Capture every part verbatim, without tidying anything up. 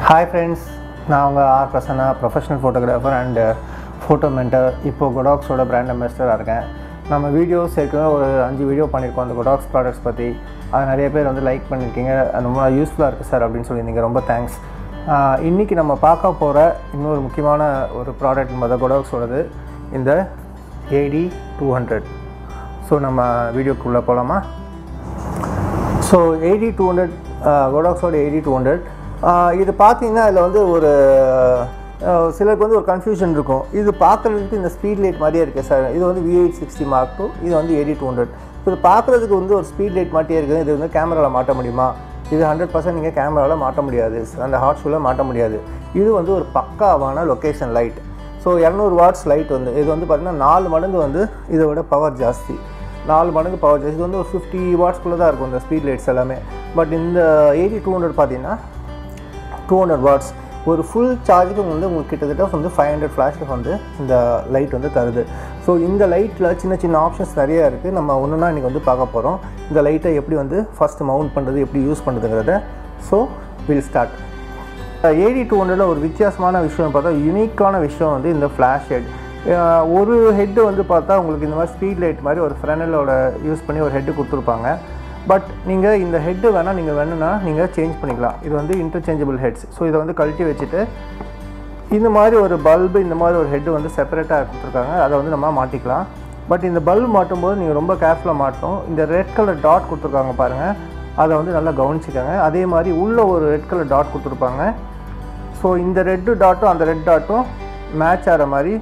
Hi friends, நான் உங்கள் R Prasanna, professional photographer and photo mentor. இப்போது கொடாக்ஸோட பிராண்ட் அம்பாசிடராக இருக்கேன். நம்ம வீடியோஸ் ஏற்கனவே ஒரு அஞ்சு வீடியோ பண்ணியிருக்கோம் அந்த கொடாக்ஸ் ப்ராடக்ட்ஸ் பற்றி. அது நிறைய பேர் வந்து லைக் பண்ணியிருக்கீங்க, ரொம்ப யூஸ்ஃபுல்லாக இருக்குது சார் அப்படின்னு சொல்லியிருந்தீங்க. ரொம்ப தேங்க்ஸ். இன்றைக்கி நம்ம பார்க்க போகிற இன்னொரு முக்கியமான ஒரு ப்ராடக்ட் மொதல் கொடாக்ஸோடது இந்த ஏடி டூ ஹண்ட்ரட். ஸோ நம்ம வீடியோக்குள்ளே போகலாமா? ஸோ ஏடி டூ ஹண்ட்ரட் கொடாக்ஸோட ஏடி டூ ஹண்ட்ரட் இது பார்த்தீங்கன்னா இதில் வந்து ஒரு சிலருக்கு வந்து ஒரு கன்ஃபியூஷன் இருக்கும். இது பார்க்குறதுக்கு இந்த ஸ்பீட் லைட் மாதிரியே இருக்குது சார். இது வந்து V eight sixty mark two, இது வந்து ஏடி டூ ஹண்ட்ரட். இது பார்க்குறதுக்கு வந்து ஒரு ஸ்பீட் லைட் மாதிரியே இருக்குது. இது வந்து கேமராவில் மாட்ட முடியுமா? இது ஹண்ட்ரட் பர்சன்ட் நீங்கள் கேமராவில் மாட்ட முடியாது, அந்த ஹாட் ஷூவில் மாட்ட முடியாது. இது வந்து ஒரு பக்காவான லொக்கேஷன் லைட். ஸோ இரநூறு வாட்ஸ் லைட் வந்து இது வந்து பார்த்திங்கன்னா நாலு மடங்கு வந்து இதை விட பவர் ஜாஸ்தி, நாலு மடங்கு பவர் ஜாஸ்தி. இது வந்து ஒரு ஃபிஃப்டி வாட்ஸ்குள்ளே தான் இருக்கும் இந்த ஸ்பீட் லைட்ஸ் எல்லாமே. பட் இந்த ஏடி டூ ஹண்ட்ரட் பார்த்தீங்கன்னா டூ ஹண்ட்ரட் வாட்ஸ் ஒரு ஃபுல் சார்ஜுக்கு வந்து உங்களுக்கு கிட்டத்தட்ட வந்து ஃபைவ் ஹண்ட்ரட் ஃப்ளாஷுக்கு வந்து இந்த லைட் வந்து தருது. ஸோ இந்த லைட்டில் சின்ன சின்ன ஆப்ஷன்ஸ் நிறையா இருக்குது. நம்ம ஒன்றுனா இன்றைக்கி வந்து பார்க்க போகிறோம். இந்த லைட்டை எப்படி வந்து ஃபஸ்ட்டு மவுண்ட் பண்ணுறது, எப்படி யூஸ் பண்ணுறதுங்கிறத. So will start. AD two ஹண்ட்ரடில் ஒரு வித்தியாசமான விஷயம் பார்த்தா, யூனிக்கான விஷயம் வந்து இந்த ஃப்ளாஷ் ஹெட். ஒரு ஹெட்டு வந்து பார்த்தா உங்களுக்கு இந்த மாதிரி ஸ்பீட் லைட் மாதிரி ஒரு ஃப்ரெனலோட யூஸ் பண்ணி ஒரு ஹெட்டு கொடுத்துருப்பாங்க. பட் நீங்கள் இந்த ஹெட்டு வேணால் நீங்கள் வேணும்னா நீங்கள் சேஞ்ச் பண்ணிக்கலாம். இது வந்து இன்டர்சேஞ்சபிள் ஹெட்ஸ். ஸோ இதை வந்து கழட்டி வச்சுட்டு இந்த மாதிரி ஒரு பல்பு, இந்த மாதிரி ஒரு ஹெட்டு வந்து செப்பரேட்டாக கொடுத்துருக்காங்க, அதை வந்து நம்ம மாட்டிக்கலாம். பட் இந்த பல்பு மாட்டும்போது நீங்கள் ரொம்ப கேர்ஃபுல்லாக மாட்டணும். இந்த ரெட் கலர் டாட் கொடுத்துருக்காங்க பாருங்கள், அதை வந்து நல்லா கவனிச்சிக்கோங்க. அதே மாதிரி உள்ளே ஒரு ரெட் கலர் டாட் கொடுத்துருப்பாங்க. ஸோ இந்த ரெட்டு டாட்டும் அந்த ரெட் டாட்டும் மேட்ச் ஆகிற மாதிரி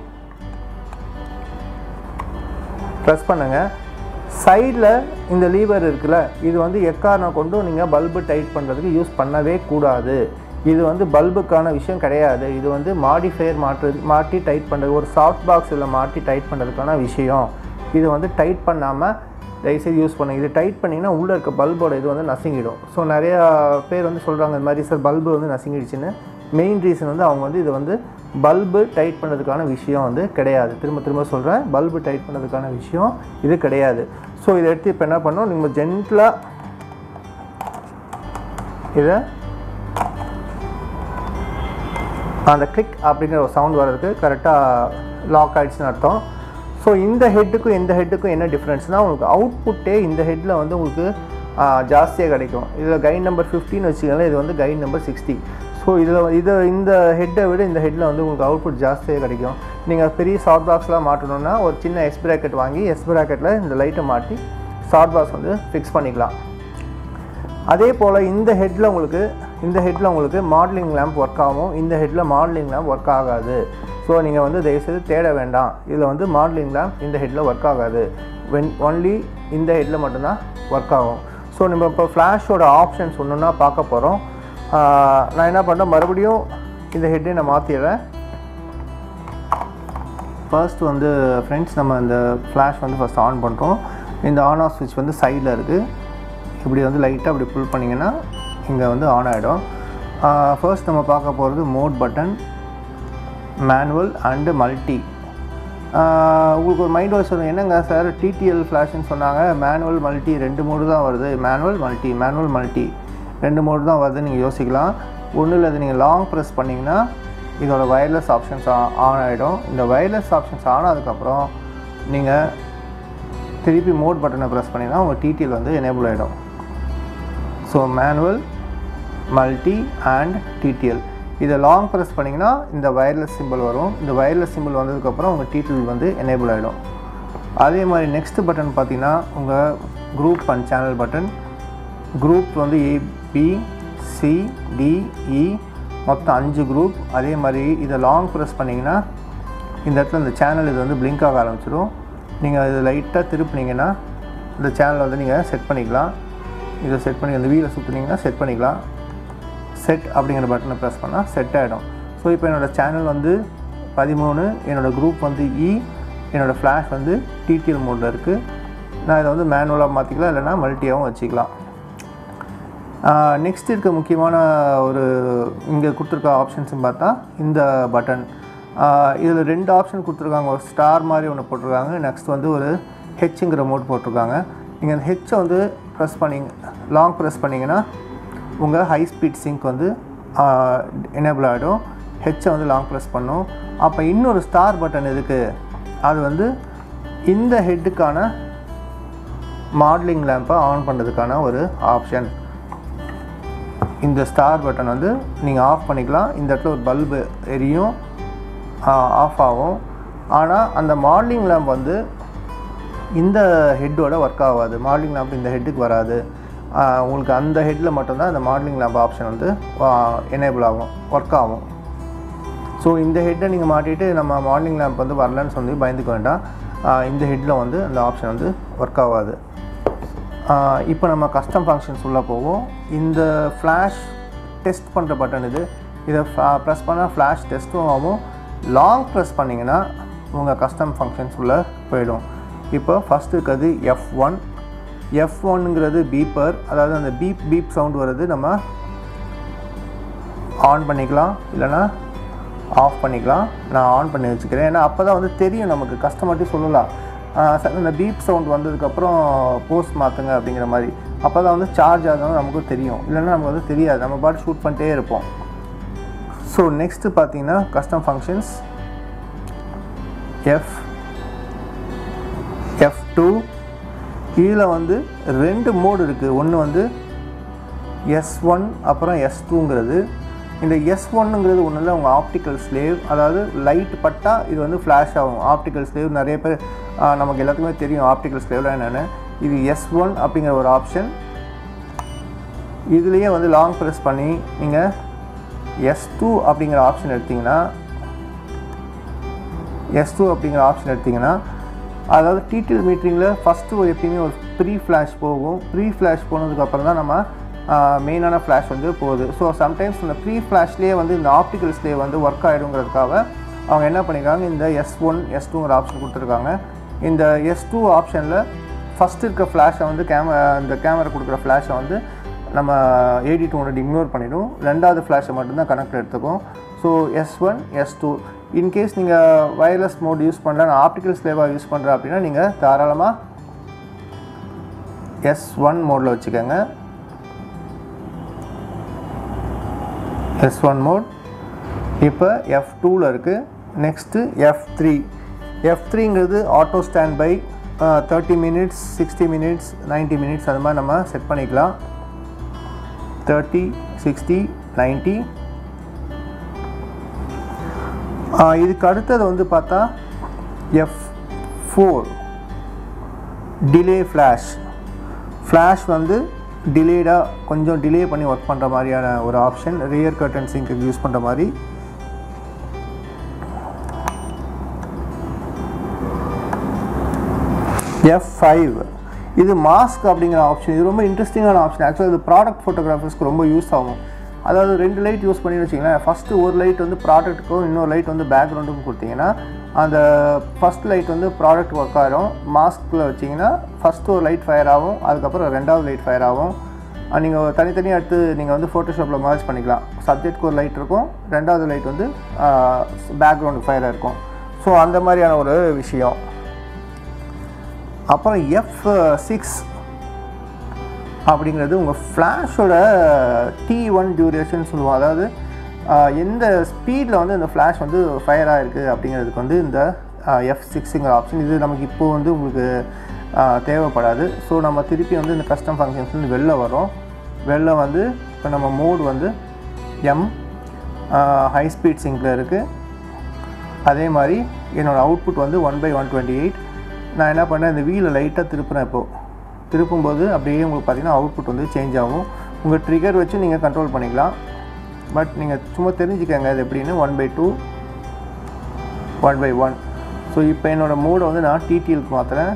ப்ரெஸ் பண்ணுங்கள். சைடில் இந்த லீவர் இருக்குல்ல, இது வந்து எக்காரணம் கொண்டும் நீங்கள் பல்பு டைட் பண்ணுறதுக்கு யூஸ் பண்ணவே கூடாது. இது வந்து பல்புக்கான விஷயம் கிடையாது. இது வந்து மாடிஃபையர் மாற்று மாட்டி டைட் பண்ணுறது, ஒரு சாஃப்ட் பாக்ஸில் மாட்டி டைட் பண்ணுறதுக்கான விஷயம். இது வந்து டைட் பண்ணாமல் தயவுசெய்து யூஸ் பண்ணுங்கள். இது டைட் பண்ணிங்கன்னா உள்ளே இருக்க பல்போட இது வந்து நசுங்கிடும். ஸோ நிறையா பேர் வந்து சொல்கிறாங்க இந்த மாதிரி சார் பல்பு வந்து நசுங்கிடுச்சுன்னு. மெயின் ரீசன் வந்து அவங்க வந்து இது வந்து பல்பு டைட் பண்ணுறதுக்கான விஷயம் வந்து கிடையாது. திரும்ப திரும்ப சொல்கிறேன், பல்பு டைட் பண்ணுறதுக்கான விஷயம் இது கிடையாது. ஸோ இதை எடுத்து இப்போ என்ன பண்ணோம், நீங்கள் ஜென்டிலாக இதை அந்த கிளிக் அப்படிங்கிற ஒரு சவுண்ட் வர்றதுக்கு கரெக்டாக லாக் ஆகிடுச்சுன்னு அர்த்தம். ஸோ இந்த ஹெட்டுக்கும் இந்த ஹெட்டுக்கும் என்ன டிஃப்ரென்ஸ்னால், உங்களுக்கு அவுட்புட்டே இந்த ஹெட்டில் வந்து உங்களுக்கு ஜாஸ்தியாக கிடைக்கும். இதில் கைன் நம்பர் ஃபிஃப்டின்னு வச்சுக்கோங்களேன், இது வந்து கைன் நம்பர் சிக்ஸ்டி. ஸோ இதில் இதை இந்த ஹெட்டை விட இந்த ஹெட்டில் வந்து உங்களுக்கு அவுட்புட் ஜாஸ்தியாக கிடைக்கும். நீங்கள் பெரிய ஷார்ட் பாக்ஸ்லாம் மாட்டணுன்னா ஒரு சின்ன எஸ் ப்ராக்கெட் வாங்கி எஸ் ப்ராக்கெட்டில் இந்த லைட்டை மாட்டி ஷார்ட் பாக்ஸ் வந்து ஃபிக்ஸ் பண்ணிக்கலாம். அதே போல் இந்த ஹெட்டில் உங்களுக்கு இந்த ஹெட்டில் உங்களுக்கு மாடலிங் லேம்ப் ஒர்க் ஆகும், இந்த ஹெட்டில் மாடலிங் லேம்ப் ஒர்க் ஆகாது. ஸோ நீங்கள் வந்து தயவுசெய்து தேட வேண்டாம். இதில் வந்து மாடலிங் லேம்ப் இந்த ஹெட்டில் ஒர்க் ஆகாது, வென் ஒன்லி இந்த ஹெட்டில் மட்டும்தான் ஒர்க் ஆகும். ஸோ நம்ம இப்போ ஃப்ளாஷோட ஆப்ஷன்ஸ் ஒன்றுன்னா பார்க்க போகிறோம். நான் என்ன பண்ணுறேன், மறுபடியும் இந்த ஹெட்டை நான் மாற்றிடுறேன். ஃபர்ஸ்ட் வந்து ஃப்ரெண்ட்ஸ் நம்ம இந்த ஃப்ளாஷ் வந்து ஃபஸ்ட் ஆன் பண்ணுறோம். இந்த ஆன் ஆஃப் ஸ்விட்ச் வந்து சைடில் இருக்குது. இப்படி வந்து லைட்டாக அப்படி புல் பண்ணிங்கன்னா இங்கே வந்து ஆன் ஆகிடும். ஃபர்ஸ்ட் நம்ம பார்க்க போகிறது mode button, manual and multi. உங்களுக்கு ஒரு மைண்ட் வாய்ஸ் வரும், என்னங்க சார் டிடிஎல் ஃப்ளாஷ்னு சொன்னாங்க, மேனுவல் மல்டி ரெண்டு மோடு தான் வருது, மேனுவல் மல்டி மேனுவல் மல்டி ரெண்டு மோடு தான் வருதுன்னு நீங்கள் யோசிக்கலாம். ஒன்றும் இல்லை, அது நீங்கள் லாங் ப்ரெஸ் பண்ணிங்கன்னா இதோட வயர்லெஸ் ஆப்ஷன்ஸ் ஆன் ஆகிடும். இந்த வயர்லெஸ் ஆப்ஷன்ஸ் ஆனதுக்கப்புறம் நீங்கள் திருப்பி மோட் பட்டனை ப்ரெஸ் பண்ணிங்கன்னா உங்கள் டிடிஎல் வந்து எனேபிள் ஆகிடும். So manual, multi and TTL. இதை லாங் ப்ரெஸ் பண்ணிங்கன்னா இந்த வயர்லெஸ் சிம்பிள் வரும். இந்த வயர்லெஸ் சிம்பிள் வந்ததுக்கப்புறம் உங்கள் டிடிஎல் வந்து எனேபிள் ஆகிடும். அதே மாதிரி நெக்ஸ்ட் பட்டன் பார்த்திங்கன்னா உங்கள் group and channel button. Group வந்து A B C D E மொத்தம் அஞ்சு குரூப். அதே மாதிரி இதை லாங் ப்ரெஸ் பண்ணிங்கன்னா இந்த இடத்துல இந்த சேனல் இது வந்து பிளிங்க் ஆக ஆரம்பிச்சிடும். நீங்கள் இது லைட்டாக திருப்பினீங்கன்னா இந்த சேனல் வந்து நீங்கள் செட் பண்ணிக்கலாம். இதை செட் பண்ணி அந்த வீலை சுற்றினீங்கன்னா செட் பண்ணிக்கலாம். செட் அப்படிங்கிற பட்டனை ப்ரெஸ் பண்ணால் செட் ஆகிடும். ஸோ இப்போ என்னோடய சேனல் வந்து பதிமூணு, என்னோடய குரூப் வந்து இ, என்னோடய ஃப்ளாஷ் வந்து டிடிஎல் மோடில் இருக்குது. நான் இதை வந்து மேனுவலாக மாற்றிக்கலாம், இல்லைனா மல்டியாகவும் வச்சுக்கலாம். நெக்ஸ்ட் இருக்க முக்கியமான ஒரு இங்கே கொடுத்துருக்க ஆப்ஷன்ஸ்னு பார்த்தா இந்த பட்டன். இதில் ரெண்டு ஆப்ஷன் கொடுத்துருக்காங்க. ஒரு ஸ்டார் மாதிரி ஒன்று போட்டிருக்காங்க, நெக்ஸ்ட் வந்து ஒரு ஹெச்ங்கிற மோட் போட்டிருக்காங்க. நீங்கள் அந்த ஹெச்சை வந்து ப்ரெஸ் பண்ணிங்க லாங் ப்ரெஸ் பண்ணிங்கன்னா உங்கள் ஹை ஸ்பீட் சிங்க் வந்து எனேபிள் ஆகிடும். ஹெச்சை வந்து லாங் ப்ரெஸ் பண்ணும். அப்போ இன்னொரு ஸ்டார் பட்டன் எதுக்கு, அது வந்து இந்த ஹெட்டுக்கான மாடலிங் லேம்பை ஆன் பண்ணுறதுக்கான ஒரு ஆப்ஷன். இந்த ஸ்டார் பட்டன் வந்து நீங்கள் ஆஃப் பண்ணிக்கலாம். இந்த இடத்துல ஒரு பல்பு எரியும், ஆஃப் ஆகும். ஆனால் அந்த மாடலிங் லேம்ப் வந்து இந்த ஹெட்டோட ஒர்க் ஆகாது. மாடலிங் லேம்ப் இந்த ஹெட்டுக்கு வராது. உங்களுக்கு அந்த ஹெட்டில் மட்டும்தான் இந்த மாடலிங் லேம்ப் ஆப்ஷன் வந்து எனேபிள் ஆகும், ஒர்க் ஆகும். ஸோ இந்த ஹெட்டை நீங்கள் மாட்டிட்டு நம்ம மாடலிங் லேம்ப் வந்து வரலன்னு சொல்லி பயந்துக்க வேண்டாம். இந்த ஹெட்டில் வந்து அந்த ஆப்ஷன் வந்து ஒர்க் ஆகாது. இப்போ நம்ம கஸ்டம் ஃபங்க்ஷன்ஸ் உள்ளே போவோம். இந்த ஃப்ளாஷ் டெஸ்ட் பண்ணுற பட்டன் இது. இதை ப்ரெஸ் பண்ணால் ஃப்ளாஷ் டெஸ்ட்டும் ஆகும். லாங் ப்ரெஸ் பண்ணிங்கன்னா உங்கள் கஸ்டம் ஃபங்க்ஷன்ஸ் உள்ளே போயிடும். இப்போ ஃபஸ்ட்டு இருக்கிறது எஃப் ஒன். எஃப் ஒன்னுங்கிறது பீப்பர், அதாவது அந்த பீப் பீப் சவுண்ட் வருது. நம்ம ஆன் பண்ணிக்கலாம், இல்லைனா ஆஃப் பண்ணிக்கலாம். நான் ஆன் பண்ணி வச்சுக்கிறேன். ஏன்னா அப்போ தான் வந்து தெரியும் நமக்கு, கஸ்டமர்கிட்ட சொல்லலாம் சார் இந்த பீப் சவுண்ட் வந்ததுக்கப்புறம் போஸ்ட் மாற்றுங்க அப்படிங்கிற மாதிரி. அப்போ தான் வந்து சார்ஜ் ஆகணும் நமக்கு தெரியும், இல்லைன்னா நமக்கு வந்து தெரியாது. நம்ம பாட்டு ஷூட் பண்ணிட்டே இருப்போம். ஸோ நெக்ஸ்ட்டு பார்த்தீங்கன்னா custom functions F F two. இதில் வந்து ரெண்டு மோடு இருக்குது. ஒன்று வந்து எஸ் ஒன் அப்புறம் எஸ் டூங்கிறது. இந்த எஸ் ஒன்னுங்கிறது ஒன்றும் இல்லை, உங்கள் ஆப்டிக்கல் ஸ்லேவ். அதாவது லைட் பட்டால் இது வந்து ஃப்ளாஷ் ஆகும். ஆப்டிக்கல் ஸ்லேவ் நிறைய பேர் நமக்கு எல்லாத்துக்குமே தெரியும் ஆப்டிக்கல் ஸ்லேவ்லாம் என்னென்னு. இது எஸ் ஒன் அப்படிங்கிற ஒரு ஆப்ஷன். இதுலேயே வந்து லாங் ப்ரெஸ் பண்ணி நீங்கள் எஸ் டூ அப்படிங்கிற ஆப்ஷன் எடுத்திங்கன்னா எஸ் டூ அப்படிங்கிற ஆப்ஷன் எடுத்திங்கன்னா அதாவது டிடிஎல் மீட்டரிங்கில் ஃபஸ்ட்டு ஒரு எப்பயுமே ஒரு ப்ரீ ஃப்ளாஷ் போகும். ப்ரீ ஃப்ளாஷ் போனதுக்கப்புறம் தான் நம்ம மெயினான ஃப்ளாஷ் வந்து போகுது. ஸோ சம்டைம்ஸ் இந்த ப்ரீ ஃப்ளாஷ்லேயே வந்து இந்த ஆப்டிக்கல் ஸ்லேவ் வந்து ஒர்க் ஆகிடுங்கிறதுக்காக அவங்க என்ன பண்ணியிருக்காங்க, இந்த எஸ் ஒன் எஸ் டூங்கிற ஆப்ஷன் கொடுத்துருக்காங்க. இந்த எஸ் டூ ஆப்ஷனில் ஃபஸ்ட்டு இருக்க ஃப்ளாஷை வந்து கேமரா இந்த கேமரா கொடுக்குற ஃப்ளாஷை வந்து நம்ம ஏடி டூ ஹண்ட்ரட் இக்னோர் பண்ணிவிடும். ரெண்டாவது ஃப்ளாஷை மட்டும்தான் கனெக்ட் எடுத்துக்கும். So S one S two. In case நீங்கள் வயர்லெஸ் மோட் யூஸ் பண்ணல, நான் ஆப்டிக்கல் ஸ்லேவாக யூஸ் பண்ணுறேன் அப்படின்னா நீங்கள் தாராளமாக எஸ் ஒன் மோடில் வச்சுக்கோங்க. S one mode. இப்போ எஃப் டூவில் இருக்குது. Next F three. எஃப் த்ரீங்கிறது auto stand by. Thirty minutes sixty minutes ninety minutes அது மாதிரி நம்ம செட் பண்ணிக்கலாம். Thirty sixty ninety. இதுக்கு அடுத்தது வந்து பார்த்தா F four delay flash. Flash வந்து டிலேடாக கொஞ்சம் டிலே பண்ணி ஒர்க் பண்ணுற மாதிரியான ஒரு option. Rear curtain sync use பண்ணுற மாதிரி. F five. இது மாஸ்க் அப்படிங்கிற ஆப்ஷன். இது ரொம்ப இன்ட்ரெஸ்டிங்கான ஆப்ஷன். ஆக்சுவலாக இது ப்ராடக்ட் ஃபோட்டோகிராஃபர்ஸ்க்கு ரொம்ப யூஸ் ஆகும். அதாவது ரெண்டு லைட் யூஸ் பண்ணி வச்சிங்கன்னா, ஃபஸ்ட்டு ஒரு லைட் வந்து ப்ராடக்ட்டுக்கும் இன்னொரு லைட் வந்து பேக்ரவுண்டுக்கும் கொடுத்தீங்கன்னா அந்த ஃபஸ்ட் லைட் வந்து ப்ராடக்ட் ஒர்க் ஆகிடும். மாஸ்கில் வச்சிங்கன்னா ஃபஸ்ட்டு ஒரு லைட் ஃபயர் ஆகும், அதுக்கப்புறம் ரெண்டாவது லைட் ஃபயர் ஆகும். நீங்கள் தனித்தனியாக எடுத்து நீங்கள் வந்து ஃபோட்டோஷாப்பில் மேட்ச் பண்ணிக்கலாம். சப்ஜெக்ட்க்கு ஒரு லைட் இருக்கும், ரெண்டாவது லைட் வந்து பேக்ரவுண்டு ஃபயராக இருக்கும். ஸோ அந்த மாதிரியான ஒரு விஷயம். அப்புறம் எஃப் சிக்ஸ் அப்படிங்கிறது உங்கள் ஃப்ளாஷோட டி ஒன் டியூரேஷன் சொல்லுவோம். அதாவது எந்த ஸ்பீடில் வந்து இந்த ஃப்ளாஷ் வந்து ஃபயர் ஆகிருக்கு அப்படிங்கிறதுக்கு வந்து இந்த எஃப் சிக்ஸுங்கிற ஆப்ஷன். இது நமக்கு இப்போது வந்து உங்களுக்கு தேவைப்படாது. ஸோ நம்ம திருப்பி வந்து இந்த கஸ்டம் ஃபங்க்ஷன்ஸ்லேருந்து வெளில வரோம். வெளில வந்து இப்போ நம்ம மோட் வந்து எம் ஹை ஸ்பீட் சிங்கில் இருக்குது. அதே மாதிரி என்னோடய அவுட்புட் வந்து one by one twenty eight. நான் என்ன பண்ணேன், இந்த வீலை லைட்டாக திருப்புறேன். இப்போது திருப்பும்போது அப்படியே உங்களுக்கு பார்த்திங்கன்னா அவுட்புட் வந்து சேஞ்ச் ஆகும். உங்கள் ட்ரிகர் வச்சு நீங்கள் கண்ட்ரோல் பண்ணிக்கலாம். பட் நீங்கள் சும்மா தெரிஞ்சுக்கங்க அது எப்படின்னு. One by two one by one. So இப்போ என்னோடய மோடை வந்து நான் டிடிஎலுக்கு மாற்றுறேன்.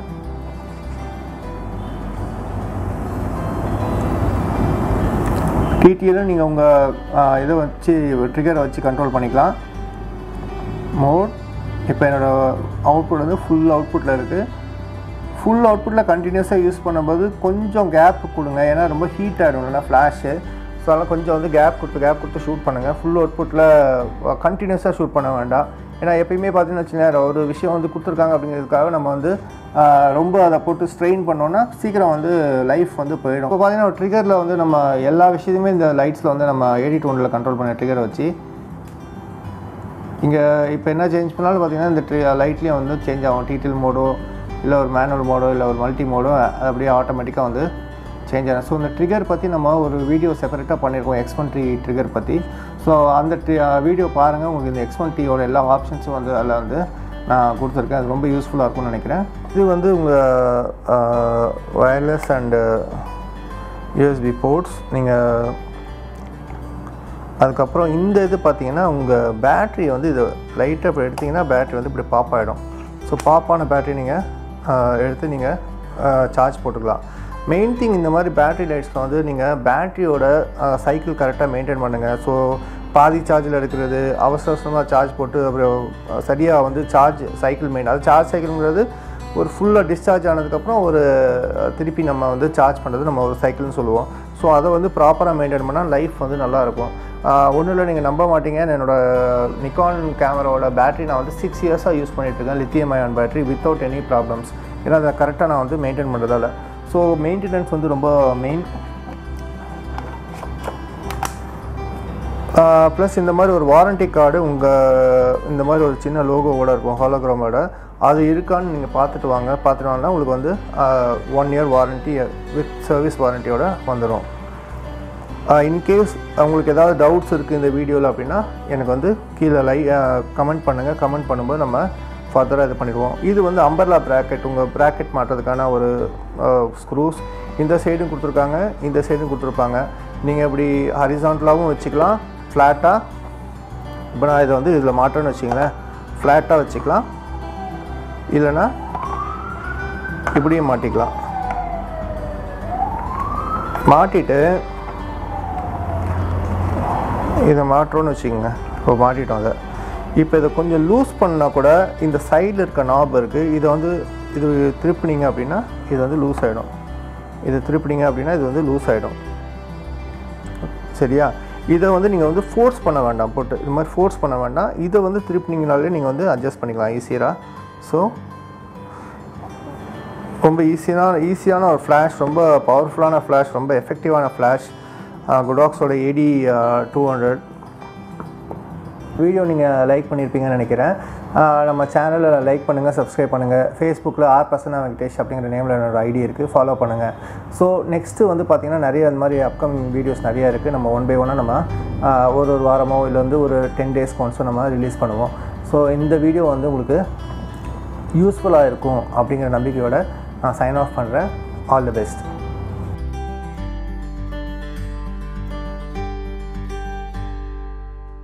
டிடிஎலும் நீங்கள் உங்கள் இதை வச்சு ட்ரிகரை வச்சு கண்ட்ரோல் பண்ணிக்கலாம். மோட். இப்போ என்னோடய அவுட்புட் வந்து ஃபுல் அவுட்புட்டில் இருக்குது. ஃபுல் அவுட்புட்டில் கண்டினியூஸாக யூஸ் பண்ணும்போது கொஞ்சம் கேப் கொடுங்க, ஏன்னா ரொம்ப ஹீட் ஆகிடும் இல்லைனா ஃப்ளாஷு. ஸோ அதனால் கொஞ்சம் வந்து கேப் கொடுத்து கேப் கொடுத்து ஷூட் பண்ணுங்கள். ஃபுல் அவுட்புட்டில் கண்டினியூஸாக ஷூட் பண்ண வேண்டாம். ஏன்னா எப்பயுமே பார்த்தீங்கன்னு வச்சுக்கோங்களேன் ஒரு விஷயம் வந்து கொடுத்துருக்காங்க அப்படிங்கிறதுக்காக நம்ம வந்து ரொம்ப அதை போட்டு ஸ்ட்ரெயின் பண்ணோன்னா சீக்கிரம் வந்து லைஃப் வந்து போயிடும். இப்போ பார்த்தீங்கன்னா ஒரு ட்ரிகரில் வந்து நம்ம எல்லா விஷயத்தையுமே இந்த லைட்ஸில் வந்து நம்ம எடி டோனில் கண்ட்ரோல் பண்ண ட்ரிகரை வச்சு இங்கே இப்போ என்ன சேஞ்ச் பண்ணாலும் பார்த்தீங்கன்னா இந்த ட்ரி லைட்லேயும் வந்து சேஞ்ச் ஆகும். டீட்டெயில் மோடோ இல்லை ஒரு மேனுவல் மோடோ இல்லை ஒரு மல்டி மோடோ அது அப்படியே ஆட்டோமேட்டிக்காக வந்து சேஞ்ச் ஆகும். ஸோ இந்த ட்ரிகர் பற்றி நம்ம ஒரு வீடியோ செப்பரேட்டாக பண்ணியிருக்கோம் எக்ஸ் ஒன் டி ட்ரிகர் பற்றி. ஸோ அந்த ட்ரி வீடியோ பாருங்கள். உங்களுக்கு இந்த எக்ஸ் ஒன் டியோட எல்லா ஆப்ஷன்ஸும் வந்து அதில் வந்து நான் கொடுத்துருக்கேன். அது ரொம்ப யூஸ்ஃபுல்லாக இருக்கும்னு நினைக்கிறேன். இது வந்து உங்கள் வயர்லெஸ் அண்டு யூஎஸ்பி போர்ட்ஸ். நீங்கள் அதுக்கப்புறம் இந்த இது பார்த்தீங்கன்னா உங்கள் பேட்ரி வந்து இது லைட்டாக இப்போ எடுத்திங்கன்னா பேட்ரி வந்து இப்படி பாப் ஆகிடும். ஸோ பாப்பான பேட்ரி நீங்கள் எடுத்து நீங்கள் சார்ஜ் போட்டுக்கலாம். மெயின் திங் இந்த மாதிரி பேட்ரி லைட்ஸில் வந்து நீங்கள் பேட்ரியோட சைக்கிள் கரெக்டாக மெயின்டைன் பண்ணுங்கள். ஸோ பாதி சார்ஜில் எடுக்கிறது, அவசர அவசரமாக சார்ஜ் போட்டு அப்புறம் சரியாக வந்து சார்ஜ் சைக்கிள் மெயின் அது சார்ஜ் சைக்கிள்ங்கிறது ஒரு ஃபுல்லாக டிஸ்சார்ஜ் ஆனதுக்கப்புறம் ஒரு திருப்பி நம்ம வந்து சார்ஜ் பண்ணுறது நம்ம ஒரு சைக்கிள்னு சொல்லுவோம். ஸோ அதை வந்து ப்ராப்பராக மெயின்டைன் பண்ணால் லைஃப் வந்து நல்லாயிருக்கும். ஒன்றும் இல்லை, நீங்கள் நம்ப மாட்டீங்க, என்னோடய நிக்கான் கேமராவோட பேட்டரி நான் வந்து சிக்ஸ் இயர்ஸாக யூஸ் பண்ணிகிட்ருக்கேன். Lithium ion battery without any problems. ஏன்னா அதை கரெக்டாக நான் வந்து மெயின்டைன் பண்ணுறதால. ஸோ மெயின்டெனன்ஸ் வந்து ரொம்ப மெயின். ப்ளஸ் இந்த மாதிரி ஒரு வாரண்ட்டி கார்டு உங்கள் இந்த மாதிரி ஒரு சின்ன லோகோவோட இருக்கும் ஹாலோகிராமோட. அது இருக்கான்னு நீங்கள் பார்த்துட்டு வாங்க. பார்த்துட்டு வாங்கினா உங்களுக்கு வந்து one year warranty with service வாரண்ட்டியோட வந்துடும். இன்கேஸ் உங்களுக்கு ஏதாவது டவுட்ஸ் இருக்குது இந்த வீடியோவில் அப்படின்னா எனக்கு வந்து கீழே லை கமெண்ட் பண்ணுங்கள். கமெண்ட் பண்ணும்போது நம்ம ஃபர்தராக இது பண்ணிடுவோம். இது வந்து அம்பர்லா ப்ராக்கெட். உங்கள் ப்ராக்கெட் மாட்டுறதுக்கான ஒரு ஸ்க்ரூஸ் இந்த சைடும் கொடுத்துருக்காங்க, இந்த சைடும் கொடுத்துருப்பாங்க. நீங்கள் இப்படி ஹரிசான்டலாகவும் வச்சுக்கலாம், ஃப்ளாட்டாக. இப்போ நான் இதை வந்து இதில் மாட்டோன்னு வச்சிங்களேன், ஃப்ளாட்டாக வச்சுக்கலாம், இல்லைன்னா இப்படியும் மாட்டிக்கலாம். மாட்டிட்டு இதை மாட்டுறோன்னு வச்சுக்கோங்க. இப்போ மாட்டிட்டோம். அதை இப்போ இதை கொஞ்சம் லூஸ் பண்ணால் கூட இந்த சைடில் இருக்க நாப் இருக்குது, இதை வந்து இது திருப்பினீங்க அப்படின்னா இது வந்து லூஸ் ஆகிடும். இது திருப்பினீங்க அப்படின்னா இது வந்து லூஸ் ஆகிடும். சரியா? இதை வந்து நீங்கள் வந்து ஃபோர்ஸ் பண்ண வேண்டாம், போட்டு இது மாதிரி ஃபோர்ஸ் பண்ண வேண்டாம். இதை வந்து திருப்பினீங்கனாலே நீங்கள் வந்து அட்ஜஸ்ட் பண்ணிக்கலாம் ஈஸியாக. ஸோ ரொம்ப ஈஸியான ஈஸியான ஒரு ஃப்ளாஷ், ரொம்ப பவர்ஃபுல்லான ஃப்ளாஷ், ரொம்ப எஃபெக்டிவான ஃப்ளாஷ். குடாக்ஸோட ஏடி டூ ஹண்ட்ரட் வீடியோ நீங்கள் லைக் பண்ணியிருப்பீங்கன்னு நினைக்கிறேன். நம்ம சேனலில் லைக் பண்ணுங்கள், சப்ஸ்கிரைப் பண்ணுங்கள். ஃபேஸ்புக்கில் ஆர் பிரசன்னா வெங்கடேஷ் அப்படிங்கிற நேமில் என்னோடய ஐடி இருக்குது, ஃபாலோ பண்ணுங்கள். ஸோ நெக்ஸ்ட்டு வந்து பார்த்திங்கன்னா நிறைய அந்த மாதிரி அப்கமிங் வீடியோஸ் நிறையா இருக்குது. நம்ம ஒன் பை ஒன்னாக நம்ம ஒரு ஒரு வாரமோ இல்லை வந்து ஒரு டென் டேஸ்க்கு ஒன்ஸோ நம்ம ரிலீஸ் பண்ணுவோம். ஸோ இந்த வீடியோ வந்து உங்களுக்கு யூஸ்ஃபுல்லாக இருக்கும் அப்படிங்கிற நம்பிக்கையோடு நான் சைன் ஆஃப் பண்ணுறேன். All the best.